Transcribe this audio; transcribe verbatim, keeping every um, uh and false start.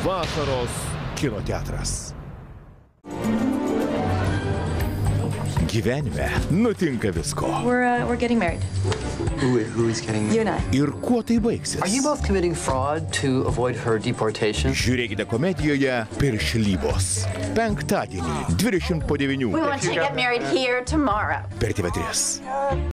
Vasaros kino teatras. Gyvenime nutinka visko. We're, uh, we're getting married. Who, who is getting You and I. Ir kuo tai baigsis? Are you both committing fraud to avoid her deportation? Žiūrėkite komedijoje Piršlybos. Penktadienį, dvidešimt po devynių. We want to get married here tomorrow. Per T V tris.